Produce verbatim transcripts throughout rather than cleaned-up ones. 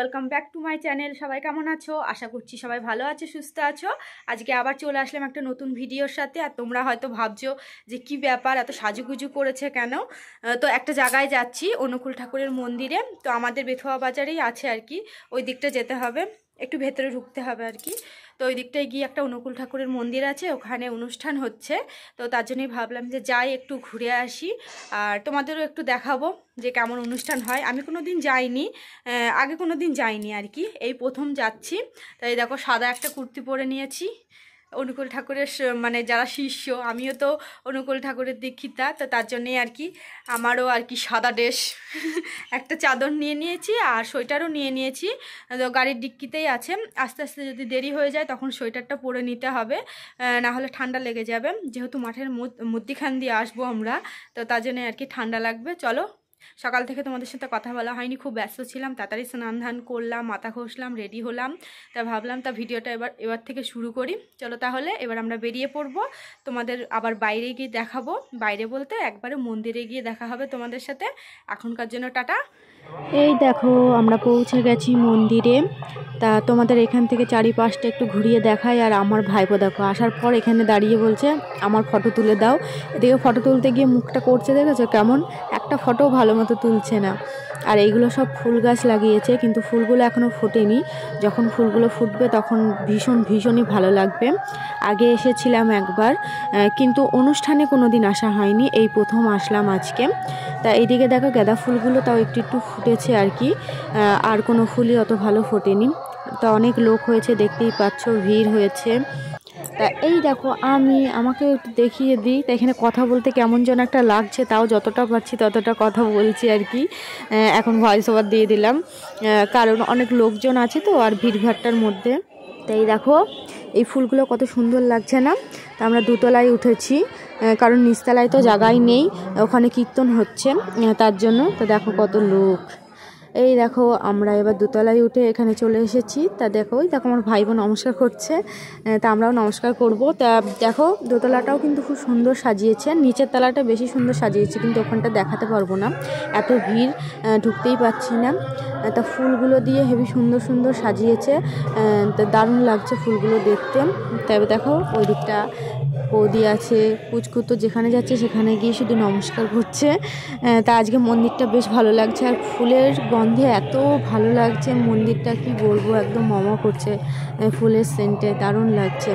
Welcome back to my channel. সবাই কেমন আছো? আশা করছি সবাই ভালো আছো, সুস্থ আছো। আজকে আবার চলে আসলাম একটা নতুন ভিডিওর সাথে। আর তোমরা হয়তো ভাবছো যে কি ব্যাপার, এত সাজুগুজু করেছে কেন? তো একটা জায়গায় যাচ্ছি, অনুকূল ঠাকুরের মন্দিরে। তো আমাদের বেথুয়া বাজারেই আছে আর কি, ওই দিকটা যেতে হবে, একটু ভেতরে ঢুকতে হবে আর কি। তো ওই দিকটায় গিয়ে একটা অনুকূল ঠাকুরের মন্দির আছে, ওখানে অনুষ্ঠান হচ্ছে। তো তার জন্যই ভাবলাম যে যাই, একটু ঘুরে আসি আর তোমাদেরও একটু দেখাবো যে কেমন অনুষ্ঠান হয়। আমি কোনো দিন যাইনি, আগে কোনো দিন যাইনি আর কি, এই প্রথম যাচ্ছি। তাই দেখো সাদা একটা কুর্তি পরে নিয়েছি, অনুকূল ঠাকুরের মানে যারা শিষ্য, আমিও তো অনুকূল ঠাকুরের দীক্ষিতা, তো তার জন্যেই আর কি আমারও আর কি সাদা ড্রেস একটা চাদর নিয়ে নিয়েছি আর সোয়েটারও নিয়ে নিয়েছি। তো গাড়ির ডিক্কিতেই আছে, আস্তে আস্তে যদি দেরি হয়ে যায় তখন সোয়েটারটা পরে নিতে হবে, না হলে ঠান্ডা লেগে যাবে। যেহেতু মাঠের মধ্যিখান দিয়ে আসবো আমরা, তো তার জন্য আর কি ঠান্ডা লাগবে। চলো, সকাল থেকে তোমাদের সাথে কথা বলা হয়নি, খুব ব্যস্ত ছিলাম। তাড়াতাড়ি স্নান ধান করলাম, মাথা ঘষলাম, রেডি হলাম। তা ভাবলাম তা ভিডিওটা এবার এবার থেকে শুরু করি। চলো তাহলে এবার আমরা বেরিয়ে পড়ব, তোমাদের আবার বাইরে গিয়ে দেখাবো। বাইরে বলতে একবারে মন্দিরে গিয়ে দেখা হবে তোমাদের সাথে। এখনকার জন্য টাটা। এই দেখো আমরা পৌঁছে গেছি মন্দিরে। তা তোমাদের এখান থেকে চারিপাশটা একটু ঘুরিয়ে দেখাই। আর আমার ভাইপো দেখো আসার পর এখানে দাঁড়িয়ে বলছে আমার ফটো তুলে দাও। এদিকে ফটো তুলতে গিয়ে মুখটা করছে, দেখেছো কেমন? একটা ফটো ভালো মতো তুলছে না। আর এইগুলো সব ফুল গাছ লাগিয়েছে, কিন্তু ফুলগুলো এখনও ফোটেনি। যখন ফুলগুলো ফুটবে তখন ভীষণ ভীষণই ভালো লাগবে। আগে এসেছিলাম একবার, কিন্তু অনুষ্ঠানে কোনো দিন আসা হয়নি, এই প্রথম আসলাম আজকে। তা এইদিকে দেখো গাঁদা ফুলগুলো তাও একটু একটু ফুটেছে আর কি, আর কোনো ফুলই অত ভালো ফোটেনি। তা অনেক লোক হয়েছে, দেখতেই পাচ্ছ ভিড় হয়েছে। তা এই দেখো আমি আমাকে একটু দেখিয়ে দিই। তা এখানে কথা বলতে কেমন যেন একটা লাগছে, তাও যতটা পারছি ততটা কথা বলছি আর কি। এখন ভয়েস ওভার দিয়ে দিলাম, কারণ অনেক লোকজন আছে তো আর ভিড়ভাট্টার মধ্যে। তাই দেখো এই ফুলগুলো কত সুন্দর লাগছে না? তা আমরা দুতলায় উঠেছি, কারণ নিচতলায় তো জায়গাই নেই, ওখানে কীর্তন হচ্ছে তার জন্য। তো দেখো কত লোক। এই দেখো আমরা এবার দোতলায় উঠে এখানে চলে এসেছি। তা দেখো ওই দেখো আমার ভাই বোন নমস্কার করছে, তা আমরাও নমস্কার করব। তা দেখো দোতলাটাও কিন্তু খুব সুন্দর সাজিয়েছে, নিচের তলাটা বেশি সুন্দর সাজিয়েছে, কিন্তু ওখানটা দেখাতে পারবো না, এত ভিড়, ঢুকতেই পাচ্ছি না। তা ফুলগুলো দিয়ে হেবি সুন্দর সুন্দর সাজিয়েছে, তা দারুণ লাগছে ফুলগুলো দেখতে। তবে দেখো ওই দিকটা বৌদি আছে, পুচকু তো যেখানে যাচ্ছে সেখানে গিয়ে শুধু নমস্কার করছে। তা আজকে মন্দিরটা বেশ ভালো লাগছে, আর ফুলের গন্ধে এত ভালো লাগছে মন্দিরটা, কি বলবো, একদম মমা করছে ফুলের সেন্টে, দারুণ লাগছে।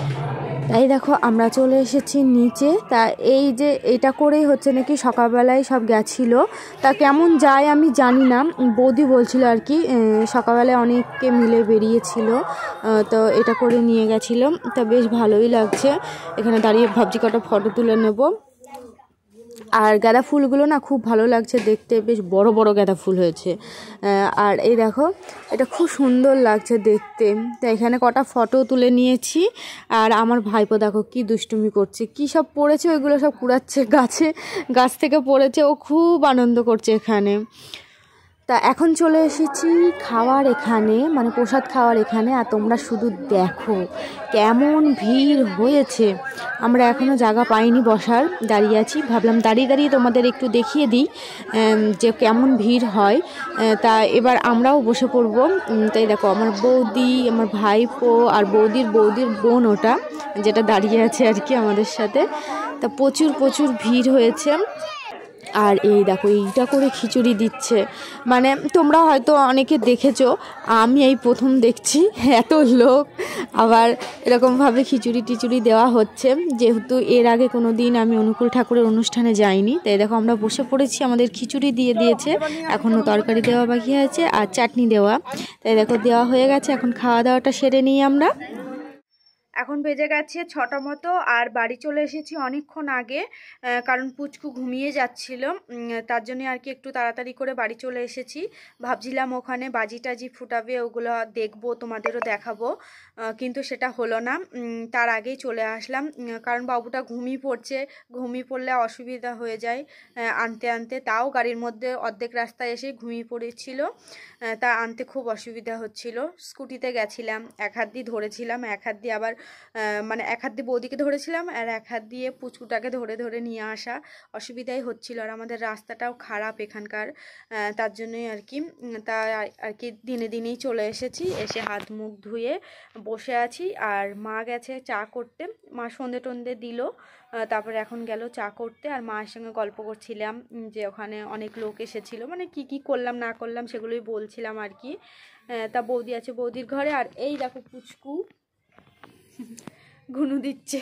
তাই দেখো আমরা চলে এসেছি নিচে। তা এই যে এটা করেই হচ্ছে নাকি সকালবেলায় সব গেছিলো, তা কেমন যায় আমি জানি না, বৌদি বলছিল আর কি সকালবেলায় অনেককে মিলে বেরিয়েছিল, তো এটা করে নিয়ে গেছিলো। তা বেশ ভালোই লাগছে, এখানে দাঁড়িয়ে ভাবছি কটা ফটো তুলে নেব। আর গাঁদা ফুলগুলো না খুব ভালো লাগছে দেখতে, বেশ বড় বড় গাঁদা ফুল হয়েছে। আর এই দেখো এটা খুব সুন্দর লাগছে দেখতে। তো এখানে কটা ফটো তুলে নিয়েছি। আর আমার ভাইপো দেখো কি দুষ্টুমি করছে, কি সব পড়েছে ওইগুলো সব কুড়াচ্ছে, গাছে গাছ থেকে পড়েছে, ও খুব আনন্দ করছে এখানে। তা এখন চলে এসেছি খাওয়ার এখানে, মানে প্রসাদ খাওয়ার এখানে। আর তোমরা শুধু দেখো কেমন ভিড় হয়েছে, আমরা এখনও জায়গা পাইনি বসার, দাঁড়িয়ে আছি। ভাবলাম দাঁড়িয়ে দাঁড়িয়ে তোমাদের একটু দেখিয়ে দিই যে কেমন ভিড় হয়। তা এবার আমরাও বসে পড়বো। তাই দেখো আমার বৌদি, আমার ভাইপো আর বৌদির বৌদির বোন, ওটা যেটা দাঁড়িয়ে আছে আর কি আমাদের সাথে। তা প্রচুর প্রচুর ভিড় হয়েছে। আর এই দেখো এইটা করে খিচুড়ি দিচ্ছে, মানে তোমরা হয়তো অনেকে দেখেছো, আমি এই প্রথম দেখছি এত লোক আবার এরকমভাবে খিচুড়ি টিচুড়ি দেওয়া হচ্ছে, যেহেতু এর আগে কোনো দিন আমি অনুকূল ঠাকুরের অনুষ্ঠানে যাইনি। তাই দেখো আমরা বসে পড়েছি, আমাদের খিচুড়ি দিয়ে দিয়েছে, এখনও তরকারি দেওয়া বাকি আছে আর চাটনি দেওয়া। তাই দেখো দেওয়া হয়ে গেছে, এখন খাওয়া দাওয়াটা সেরে নিই আমরা। এখন বেজে গেছে ছটা মতো, আর বাড়ি চলে এসেছি অনেকক্ষণ আগে, কারণ পুচকু ঘুমিয়ে যাচ্ছিল, তার জন্য আর কি একটু তাড়াতাড়ি করে বাড়ি চলে এসেছি। ভাবছিলাম ওখানে বাজি টাজি ফুটাবে, ওগুলো দেখবো, তোমাদেরও দেখাবো, কিন্তু সেটা হলো না, তার আগেই চলে আসলাম, কারণ বাবুটা ঘুমিয়ে পড়ছে, ঘুমিয়ে পড়লে অসুবিধা হয়ে যায় আনতে আনতে। তাও গাড়ির মধ্যে অর্ধেক রাস্তায় এসে ঘুমিয়ে পড়েছিল, তা আনতে খুব অসুবিধা হচ্ছিল। স্কুটিতে গেছিলাম, এক হাত দিয়ে ধরেছিলাম, এক হাত দিয়ে আবার মানে এক হাত দিয়ে বৌদিকে ধরেছিলাম আর এক হাত দিয়ে পুচকুটাকে ধরে ধরে নিয়ে আসা অসুবিধাই হচ্ছিল। আর আমাদের রাস্তাটাও খারাপ এখানকার, তার জন্যই আর কি তা আর কি দিনে দিনেই চলে এসেছি। এসে হাত মুখ ধুয়ে বসে আছি। আর মা গেছে চা করতে, মা সন্ধে টন্ধে দিল, তারপরে এখন গেল চা করতে। আর মায়ের সঙ্গে গল্প করছিলাম যে ওখানে অনেক লোক এসেছিলো, মানে কি কি করলাম না করলাম সেগুলোই বলছিলাম আর কি। তা বৌদি আছে বৌদির ঘরে। আর এই দেখো পুচকু ঘুনু দিচ্ছে,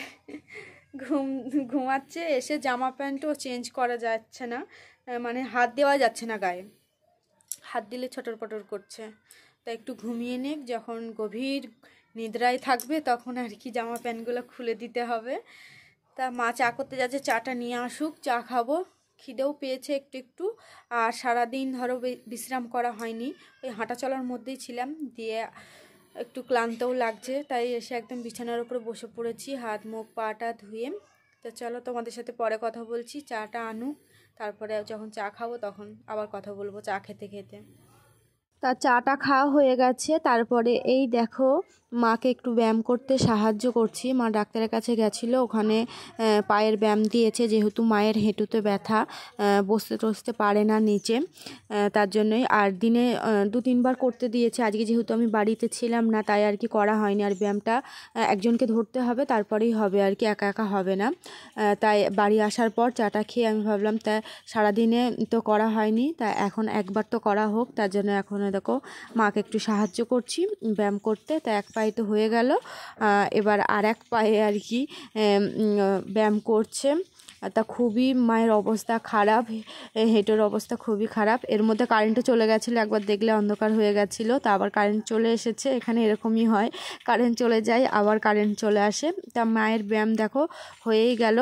ঘুম ঘুমাচ্ছে। এসে জামা প্যান্টও চেঞ্জ করা যাচ্ছে না, মানে হাত দেওয়া যাচ্ছে না গায়ে, হাত দিলে ছটর পটর করছে। তা একটু ঘুমিয়ে নিক, যখন গভীর নিদ্রায় থাকবে তখন আর কি জামা প্যান্টগুলো খুলে দিতে হবে। তা মা চা করতে যাচ্ছে, চাটা নিয়ে আসুক, চা খাবো। খিদেও পেয়েছে একটু একটু। আর সারাদিন ধরো বিশ্রাম করা হয়নি, ওই হাঁটা চলার মধ্যেই ছিলাম, দিয়ে একটু ক্লান্তও লাগছে, তাই এসে একদম বিছানার উপরে বসে পড়েছি হাত মুখ পাটা ধুয়ে। তো চলো তোমাদের সাথে পরে কথা বলছি, চাটা আনুক, তারপরে যখন চা খাবো তখন আবার কথা বলবো চা খেতে খেতে। তা চাটা খাওয়া হয়ে গেছে, তারপরে এই দেখো মাকে একটু ব্যায়াম করতে সাহায্য করছি। মা ডাক্তারের কাছে গেছিলো, ওখানে পায়ের ব্যায়াম দিয়েছে, যেহেতু মায়ের হেঁটুতে ব্যথা, বসতে টসতে পারে না নিচে, তার জন্যই। আর দিনে দু তিনবার করতে দিয়েছে। আজকে যেহেতু আমি বাড়িতে ছিলাম না, তাই আর কি করা হয়নি। আর ব্যায়ামটা একজনকে ধরতে হবে, তারপরেই হবে আর কি, একা একা হবে না। তাই বাড়ি আসার পর চাটা খেয়ে আমি ভাবলাম তা সারাদিনে তো করা হয়নি, তা এখন একবার তো করা হোক। তার জন্য এখন দেখো মাকে একটু সাহায্য করছি ব্যায়াম করতে। তা এক পায়ে তো হয়ে গেল, এবার আর এক পায়ে আর কি ব্যায়াম করছে। তা খুবই মায়ের অবস্থা খারাপ, হেঁটোর অবস্থা খুবই খারাপ। এর মধ্যে কারেন্টও চলে গেছিলো, একবার দেখলে অন্ধকার হয়ে গেছিলো, তা আবার কারেন্ট চলে এসেছে। এখানে এরকমই হয়, কারেন্ট চলে যায় আবার কারেন্ট চলে আসে। তা মায়ের ব্যায়াম দেখো হয়েই গেল।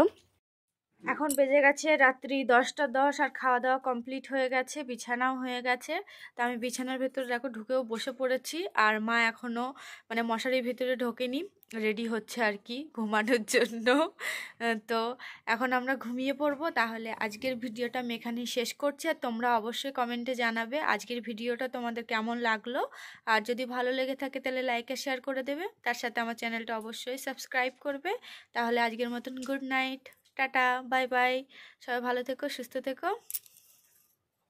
এখন বেজে গেছে রাত্রি দশটা দশ, আর খাওয়া দাওয়া কমপ্লিট হয়ে গেছে, বিছানাও হয়ে গেছে। তা আমি বিছানার ভেতরে দেখো ঢুকেও বসে পড়েছি। আর মা এখনও মানে মশারির ভেতরে ঢোকেনি, রেডি হচ্ছে আর কি ঘুমানোর জন্য। তো এখন আমরা ঘুমিয়ে পড়বো। তাহলে আজকের ভিডিওটা আমি এখানেই শেষ করছি। আর তোমরা অবশ্যই কমেন্টে জানাবে আজকের ভিডিওটা তোমাদের কেমন লাগলো। আর যদি ভালো লেগে থাকে তাহলে লাইক আর শেয়ার করে দেবে, তার সাথে আমার চ্যানেলটা অবশ্যই সাবস্ক্রাইব করবে। তাহলে আজকের মতন good night, tata, bye bye, সবাই ভালো থেকো, সুস্থ থেকো।